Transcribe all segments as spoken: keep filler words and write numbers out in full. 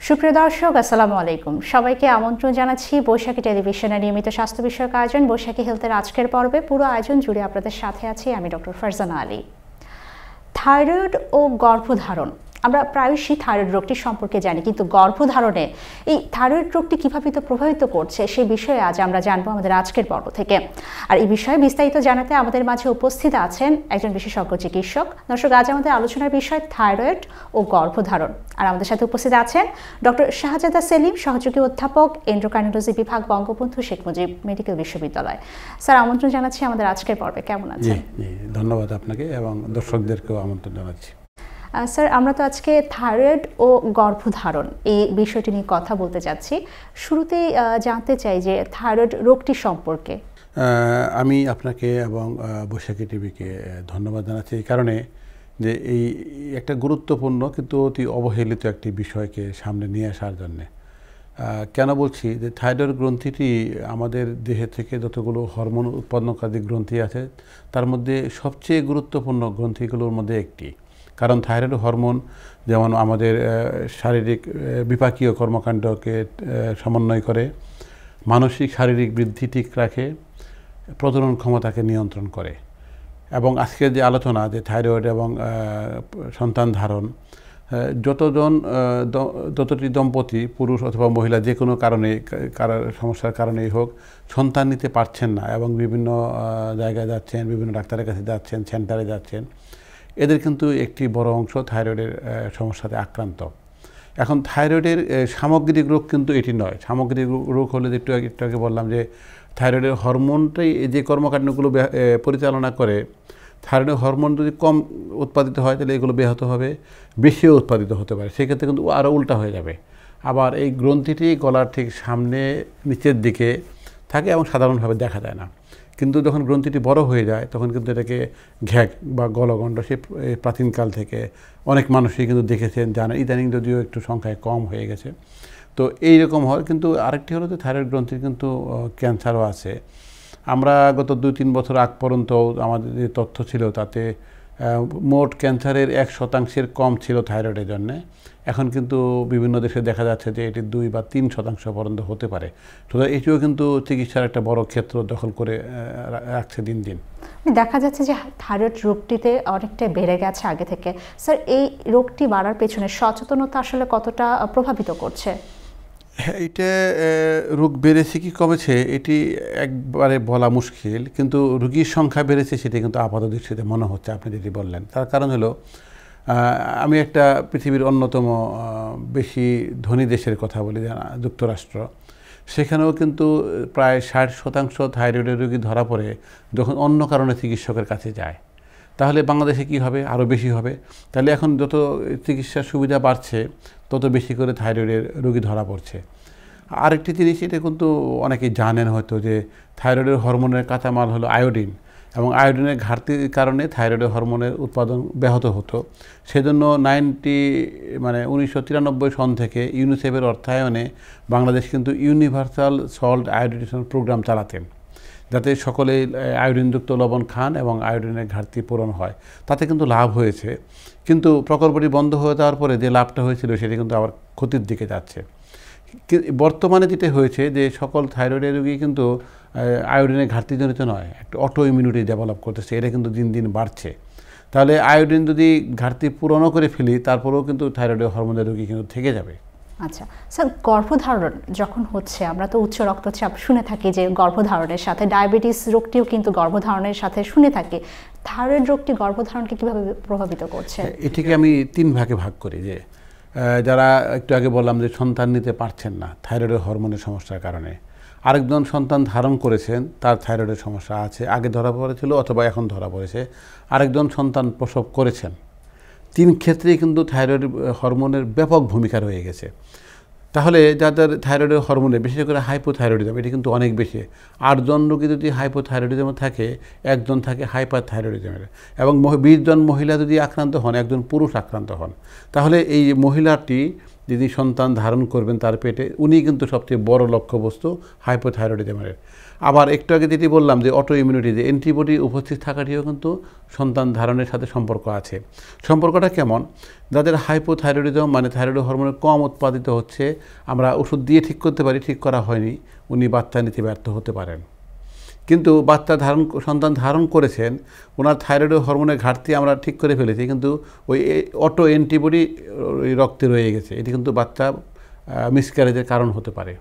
সুপ্রিয় দর্শক, আসসালামু আলাইকুম। সবাইকে আমন্ত্রণ জানাচ্ছি বৈশাখী টেলিভিশনের নিয়মিত স্বাস্থ্য বিষয়ক আয়োজন বৈশাখী হেলথের আজকের পর্বে। পুরো আয়োজন জুড়ে আপনাদের সাথে আছি আমি ডক্টর ফারজানা আলী। থাইরয়েড ও গর্ভধারণ, আমরা প্রায়শই থাইরয়েড রোগটি সম্পর্কে জানি, কিন্তু গর্ভধারণে এই থাইরয়েড রোগটি কীভাবে প্রভাবিত করছে সেই বিষয়ে আজ আমরা জানবো আমাদের আজকের পর্ব থেকে। আর এই বিষয়ে বিস্তারিত জানাতে আমাদের মাঝে উপস্থিত আছেন একজন বিশেষজ্ঞ চিকিৎসক। দর্শক, আজ আমাদের আলোচনার বিষয় থাইরয়েড ও গর্ভধারণ। আর আমাদের সাথে উপস্থিত আছেন ডক্টর শাহজাদা সেলিম, সহযোগী অধ্যাপক, এন্ডোক্রাইনোলজি বিভাগ, বঙ্গবন্ধু শেখ মুজিব মেডিকেল বিশ্ববিদ্যালয়। স্যার, আমন্ত্রণ জানাচ্ছি আমাদের আজকের পর্বে। কেমন আছেন? ধন্যবাদ আপনাকে এবং দর্শকদেরকেও আমন্ত্রণ জানাচ্ছি। স্যার, আমরা তো আজকে থাইরয়েড ও গর্ভধারণ এই বিষয়টি নিয়ে কথা বলতে যাচ্ছি। শুরুতেই জানতে চাই যে থাইরয়েড রোগটি সম্পর্কে। আমি আপনাকে এবং বৈশাখী টিভিকে ধন্যবাদ জানাচ্ছি এই কারণে যে এই একটা গুরুত্বপূর্ণ কিন্তু অতি অবহেলিত একটি বিষয়কে সামনে নিয়ে আসার জন্যে। কেন বলছি যে থাইরয়েড গ্রন্থিটি আমাদের দেহে থেকে যতগুলো হরমোন উৎপন্নকারী গ্রন্থি আছে তার মধ্যে সবচেয়ে গুরুত্বপূর্ণ গ্রন্থিগুলোর মধ্যে একটি। কারণ থাইরয়েড হরমোন যেমন আমাদের শারীরিক বিপাকীয় কর্মকাণ্ডকে সমন্বয় করে, মানসিক শারীরিক বৃদ্ধি ঠিক রাখে, প্রজনন ক্ষমতাকে নিয়ন্ত্রণ করে। এবং আজকের যে আলোচনা যে থাইরয়েড এবং সন্তান ধারণ, যতজন যতটি দম্পতি পুরুষ অথবা মহিলা যে কোনো কারণে সমস্যার কারণেই হোক সন্তান নিতে পারছেন না এবং বিভিন্ন জায়গায় যাচ্ছেন, বিভিন্ন ডাক্তারের কাছে যাচ্ছেন, সেন্টারে যাচ্ছেন, এদের কিন্তু একটি বড় অংশ থাইরয়েডের সমস্যাতে আক্রান্ত। এখন থাইরয়েডের সামগ্রিক রোগ কিন্তু এটি নয়। সামগ্রিক রোগ হলে একটু একটু আগে বললাম যে থাইরয়েডের হরমোনটাই যে কর্মকাণ্ডগুলো পরিচালনা করে, থাইরয়েডের হরমোন যদি কম উৎপাদিত হয় তাহলে এগুলো ব্যাহত হবে, বেশিও উৎপাদিত হতে পারে, সেক্ষেত্রে কিন্তু আরও উল্টা হয়ে যাবে। আবার এই গ্রন্থিটি গলার ঠিক সামনে নিচের দিকে থাকে এবং সাধারণভাবে দেখা যায় না, কিন্তু যখন গ্রন্থিটি বড় হয়ে যায় তখন কিন্তু এটাকে ঘ্যাগ বা গলগণ্ড সে প্রাচীনকাল থেকে অনেক মানুষই কিন্তু দেখেছেন, জানেন। ইদানিং যদিও একটু সংখ্যায় কম হয়ে গেছে। তো এইরকম হয়। কিন্তু আরেকটি হলো যে থাইরয়েড গ্রন্থির কিন্তু ক্যান্সারও আছে। আমরা গত দুই তিন বছর আগ পর্যন্ত আমাদের যে তথ্য ছিল তাতে মোট ক্যান্সারের এক শতাংশের কম ছিল থাইরয়েডের জন্যে। এখন কিন্তু বিভিন্ন দেশে দেখা যাচ্ছে যে এটি দুই বা তিন শতাংশ পর্যন্ত হতে পারে। সুতরাং এটিও কিন্তু চিকিৎসার একটা বড় ক্ষেত্র দখল করে রাখছে দিন দিন। দেখা যাচ্ছে যে থাইরয়েড রোগটিতে অনেকটা বেড়ে গেছে আগে থেকে। স্যার, এই রোগটি বাড়ার পেছনে সচেতনতা আসলে কতটা প্রভাবিত করছে? হ্যাঁ, এটা রোগ বেড়েছে কি কমেছে এটি একবারে বলা মুশকিল, কিন্তু রোগীর সংখ্যা বেড়েছে সেটি কিন্তু আপাত দৃষ্টিতে মনে হচ্ছে আপনি যেটি বললেন। তার কারণ হলো আমি একটা পৃথিবীর অন্যতম বেশি ধনী দেশের কথা বলি, যুক্তরাষ্ট্র। সেখানেও কিন্তু প্রায় ষাট শতাংশ থাইরয়েডের রোগী ধরা পড়ে যখন অন্য কারণে চিকিৎসকের কাছে যায়। তাহলে বাংলাদেশে কি হবে? আরও বেশি হবে। তাহলে এখন যত চিকিৎসার সুবিধা বাড়ছে তত বেশি করে থাইরয়েডের রোগী ধরা পড়ছে। আরেকটি জিনিস, এটা কিন্তু অনেকেই জানেন হয়তো, যে থাইরয়েডের হরমোনের কাঁচামাল হলো আয়োডিন, এবং আয়োডিনের ঘাটতির কারণে থাইরয়েডের হরমোনের উৎপাদন ব্যাহত হতো। সেজন্য নাইনটি মানে উনিশশো তিরানব্বই সন থেকে ইউনিসেফের অর্থায়নে বাংলাদেশ কিন্তু ইউনিভার্সাল সল্ট আয়োডিনেশন প্রোগ্রাম চালাতেন, যাতে সকলেই আয়োডিনযুক্ত লবণ খান এবং আয়োডিনের ঘাটতি পূরণ হয়। তাতে কিন্তু লাভ হয়েছে, কিন্তু প্রকল্পটি বন্ধ হয়ে যাওয়ার পরে যে লাভটা হয়েছিল সেটি কিন্তু আবার ক্ষতির দিকে যাচ্ছে। বর্তমানে যেটা হয়েছে যে সকল থাইরয়েডের রোগী কিন্তু আয়োডিনের ঘাটতিজনিত নয়, একটা অটো ইমিউনিটি ডেভেলপ করতেছে, এটা কিন্তু দিন দিন বাড়ছে। তাহলে আয়োডিন যদি ঘাটতি পূরণও করে ফেলি তারপরেও কিন্তু থাইরয়েডের হরমোনের রোগী কিন্তু থেকে যাবে। আচ্ছা স্যার, গর্ভধারণ যখন হচ্ছে, আমরা তো উচ্চ রক্তচাপ শুনে থাকি যে গর্ভধারণের সাথে ডায়াবেটিস রোগটিও কিন্তু গর্ভধারণের সাথে শুনে থাকি। থাইরয়েড রোগটি গর্ভধারণকে কিভাবে প্রভাবিত করছে? এটিকে আমি তিন ভাগে ভাগ করি। যে যারা একটু আগে বললাম যে সন্তান নিতে পারছেন না থাইরয়েডের হরমোনের সমস্যার কারণে, আরেকজন সন্তান ধারণ করেছেন, তার থাইরয়েডের সমস্যা আছে, আগে ধরা পড়েছিল অথবা এখন ধরা পড়েছে, আরেকজন সন্তান প্রসব করেছেন। তিন ক্ষেত্রেই কিন্তু থাইরয়েড হরমোনের ব্যাপক ভূমিকা রয়ে গেছে। তাহলে যাদের থাইরয়েডের হরমোনে বিশেষ করে হাইপোথাইরয়েডিজম, এটি কিন্তু অনেক বেশি। আটজন রোগী যদি হাইপোথাইরয়েডিজম থাকে, একজন থাকে হাইপার থাইরয়েডিজমের, এবং বিশ জন মহিলা যদি আক্রান্ত হন, একজন পুরুষ আক্রান্ত হন, তাহলে এই মহিলাটি যিনি সন্তান ধারণ করবেন তার পেটে, উনি কিন্তু সবচেয়ে বড় লক্ষ্যবস্তু হাইপোথাইরয়েডিজমের। আবার একটু আগে যেটি বললাম যে অটো ইমিউনিটি, যে অ্যান্টিবডি উপস্থিত থাকাটিও কিন্তু সন্তান ধারণের সাথে সম্পর্ক আছে। সম্পর্কটা কেমন? যাদের হাইপোথাইরয়েডিজম মানে থাইরয়েড হরমোনের কম উৎপাদিত হচ্ছে, আমরা ওষুধ দিয়ে ঠিক করতে পারি, ঠিক করা হয়নি, উনি বাচ্চা নিতে ব্যর্থ হতে পারেন। কিন্তু বাচ্চা ধারণ সন্তান ধারণ করেছেন, ওনার থাইরয়েড হরমোনের ঘাটতি আমরা ঠিক করে ফেলেছি, কিন্তু ওই অটো অ্যান্টিবডি ওই রক্তে রয়ে গেছে। এটি কিন্তু বাচ্চা মিসক্যারেজের কারণ হতে পারে।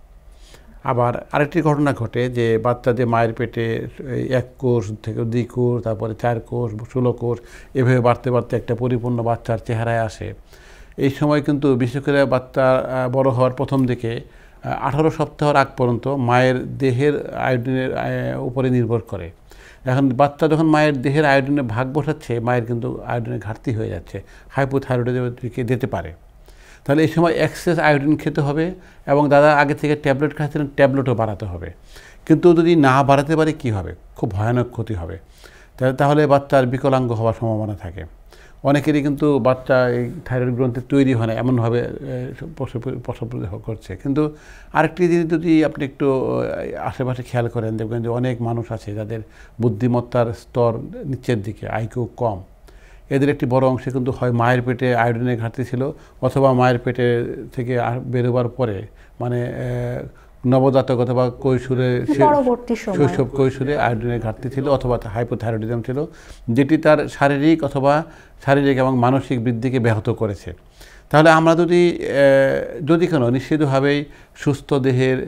আবার আরেকটি ঘটনা ঘটে যে বাচ্চা যে মায়ের পেটে এক কোষ থেকে দুই কোষ, তারপরে চার কোষ, ষোলো কোষ, এভাবে বাড়তে বাড়তে একটা পরিপূর্ণ বাচ্চার চেহারায় আসে। এই সময় কিন্তু বিশেষ করে বাচ্চা বড় হওয়ার প্রথম দিকে আঠারো সপ্তাহের আগ পর্যন্ত মায়ের দেহের আয়োডিনের উপরে নির্ভর করে। এখন বাচ্চা যখন মায়ের দেহের আয়োডিনের ভাগ বসাচ্ছে, মায়ের কিন্তু আয়োডিনের ঘাটতি হয়ে যাচ্ছে, হাইপোথাইরয়েডিজমের দিকে যেতে পারে। তাহলে এই সময় এক্সেস আয়োডিন খেতে হবে, এবং দাদা আগে থেকে ট্যাবলেট খাচ্ছিলেন, ট্যাবলেটও বাড়াতে হবে। কিন্তু যদি না বাড়াতে পারে কী হবে? খুব ভয়ানক ক্ষতি হবে। তাহলে বাচ্চার বিকলাঙ্গ হওয়ার সম্ভাবনা থাকে। অনেকেরই কিন্তু বাচ্চা এই থাইরয়েড গ্রন্থি তৈরি হয় না, এমনভাবে প্রসব করছে। কিন্তু আরেকটি জিনিস যদি আপনি একটু আশেপাশে খেয়াল করেন, দেখবেন যে অনেক মানুষ আছে যাদের বুদ্ধিমত্তার স্তর নিচের দিকে, আইকিউ কম। এদের একটি বড় অংশে কিন্তু হয় মায়ের পেটে আয়োডিনের ঘাটতি ছিল, অথবা মায়ের পেটে থেকে বেরোবার পরে মানে নবজাতক অথবা কৈশোরে শৈশব কৈশোরে আয়োডিনের ঘাটতি ছিল, অথবা হাইপোথাইরয়েডিজম ছিল, যেটি তার শারীরিক অথবা শারীরিক এবং মানসিক বৃদ্ধিকে ব্যাহত করেছে। তাহলে আমরা যদি যদি কেন নিশ্চিতভাবেই সুস্থ দেহের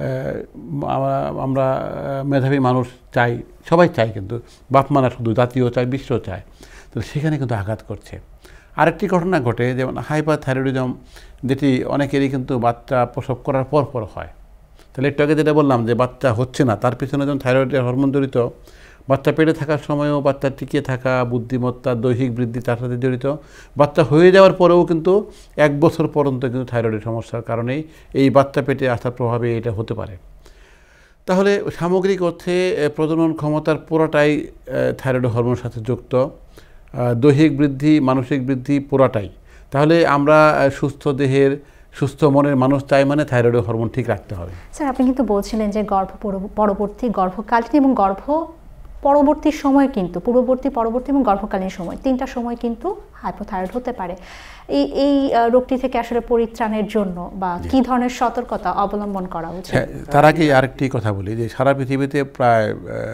আমরা আমরা মেধাবী মানুষ চাই, সবাই চাই, কিন্তু বাপ মারা শুধু, জাতীয় চাই, বিশ্ব চায়, তো সেখানে কিন্তু আঘাত করছে। আরেকটি ঘটনা ঘটে, যেমন হাইপারথাইরয়েডিজম, যেটি অনেকেরই কিন্তু বাচ্চা প্রসব করার পর পর হয়। তাহলে একটু আগে যেটা বললাম যে বাচ্চা হচ্ছে না, তার পিছনে যেমন থাইরয়েডের হরমোন জড়িত, বাচ্চা পেটে থাকার সময়ও বাচ্চা টিকিয়ে থাকা, বুদ্ধিমত্তা, দৈহিক বৃদ্ধি তার সাথে জড়িত। বাচ্চা হয়ে যাওয়ার পরেও কিন্তু এক বছর পর্যন্ত কিন্তু থাইরয়েডের সমস্যার কারণেই এই বাচ্চা পেটে আসার প্রভাবে এটা হতে পারে। তাহলে সামগ্রিক অর্থে প্রজনন ক্ষমতার পুরোটাই থাইরয়েড হরমোনের সাথে যুক্ত, দৈহিক বৃদ্ধি, মানসিক বৃদ্ধি পুরোটাই। তাহলে আমরা সুস্থ দেহের, সুস্থ মনের মানুষ চাই, মানে থাইরয়েড হরমোন ঠিক রাখতে হবে। স্যার, আপনি কিন্তু বলছিলেন যে গর্ভ পরবর্তী, গর্ভকালীন এবং গর্ভ পরবর্তী সময়, কিন্তু পূর্ববর্তী, পরবর্তী এবং গর্ভকালীন সময়, তিনটা সময় কিন্তু হাইপোথাইরয়েড হতে পারে। এই এই রোগটি থেকে আসলে পরিত্রাণের জন্য বা কি ধরনের সতর্কতা অবলম্বন করা উচিত? তার আগে আরেকটি কথা বলি যে সারা পৃথিবীতে প্রায়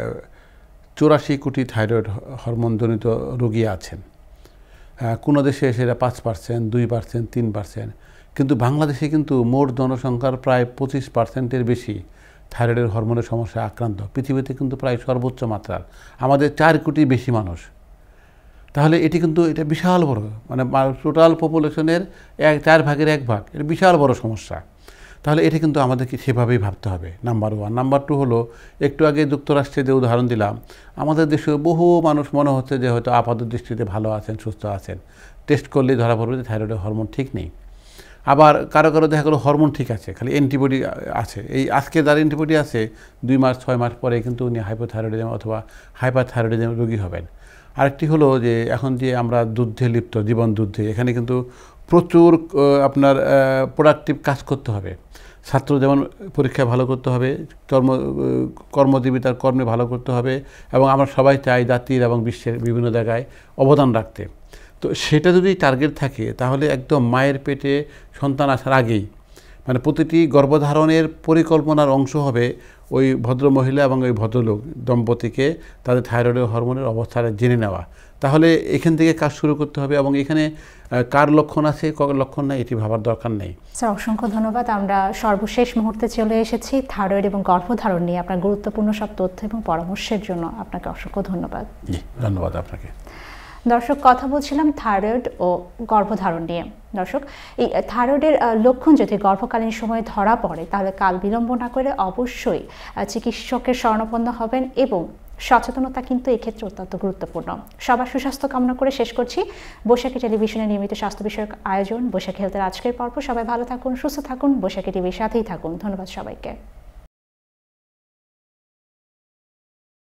চৌরাশি কোটি থাইরয়েড হরমোনজনিত রোগী আছেন। কোনো দেশে সেটা পাঁচ পার্সেন্ট, দুই পার্সেন্ট, তিন পার্সেন্ট, কিন্তু বাংলাদেশে কিন্তু মোট জনসংখ্যার প্রায় পঁচিশ পার্সেন্টের বেশি থাইরয়েডের হরমোনের সমস্যায় আক্রান্ত। পৃথিবীতে কিন্তু প্রায় সর্বোচ্চ মাত্রার, আমাদের চার কোটি বেশি মানুষ। তাহলে এটি কিন্তু এটা বিশাল বড়, মানে টোটাল পপুলেশনের এক চার ভাগের এক ভাগ, এটা বিশাল বড় সমস্যা। তাহলে এটা কিন্তু আমাদেরকে সেভাবেই ভাবতে হবে, নাম্বার ওয়ান। নাম্বার টু হলো, একটু আগে যুক্তরাষ্ট্রে যে উদাহরণ দিলাম, আমাদের দেশে বহু মানুষ মনে হচ্ছে যে হয়তো আপাত দৃষ্টিতে ভালো আছেন, সুস্থ আছেন, টেস্ট করলেই ধরা পড়বে যে থাইরয়েডের হরমোন ঠিক নেই। আবার কারো কারো দেখা গেলো হরমোন ঠিক আছে, খালি অ্যান্টিবডি আছে। এই আজকে যার অ্যান্টিবডি আছে, দুই মাস ছয় মাস পরে কিন্তু উনি হাইপোথাইরয়েডিজম অথবা হাইপারথাইরয়েডিজম রোগী হবেন। আরেকটি হলো যে এখন যে আমরা যুদ্ধে লিপ্ত, জীবন যুদ্ধে, এখানে কিন্তু প্রচুর আপনার প্রোডাক্টিভ কাজ করতে হবে। ছাত্র যেমন পরীক্ষায় ভালো করতে হবে, কর্ম কর্মজীবী তার কর্মে ভালো করতে হবে, এবং আমরা সবাই চাই জাতির এবং বিশ্বের বিভিন্ন জায়গায় অবদান রাখতে। তো সেটা যদি টার্গেট থাকে, তাহলে একদম মায়ের পেটে সন্তান আসার আগেই, মানে প্রতিটি গর্ভধারণের পরিকল্পনার অংশ হবে ওই ভদ্রমহিলা এবং ওই ভদ্রলোক দম্পতিকে তাদের থাইরয়েড হরমোনের অবস্থাটা জেনে নেওয়া। তাহলে এখান থেকে কাজ শুরু করতে হবে, এবং এখানে কার লক্ষণ আছে, কার লক্ষণ নাই, এটি ভাবার দরকার নেই। স্যার, অসংখ্য ধন্যবাদ। আমরা সর্বশেষ মুহূর্তে চলে এসেছি থাইরয়েড এবং গর্ভধারণ নিয়ে। আপনার গুরুত্বপূর্ণ সব তথ্য এবং পরামর্শের জন্য আপনাকে অসংখ্য ধন্যবাদ। জি, ধন্যবাদ আপনাকে। দর্শক, কথা বলছিলাম থাইরয়েড ও গর্ভধারণ নিয়ে। দর্শক, এই থাইরয়েডের লক্ষণ যদি গর্ভকালীন সময়ে ধরা পড়ে, তাহলে কাল বিলম্ব না করে অবশ্যই চিকিৎসকের শরণাপন্ন হবেন, এবং সচেতনতা কিন্তু এক্ষেত্রে অত্যন্ত গুরুত্বপূর্ণ। সবার সুস্বাস্থ্য কামনা করে শেষ করছি বৈশাখী টেলিভিশনের নিয়মিত স্বাস্থ্য বিষয়ক আয়োজন বৈশাখী হেলথের আজকের পর্ব। সবাই ভালো থাকুন, সুস্থ থাকুন, বৈশাখী টিভির সাথেই থাকুন। ধন্যবাদ সবাইকে।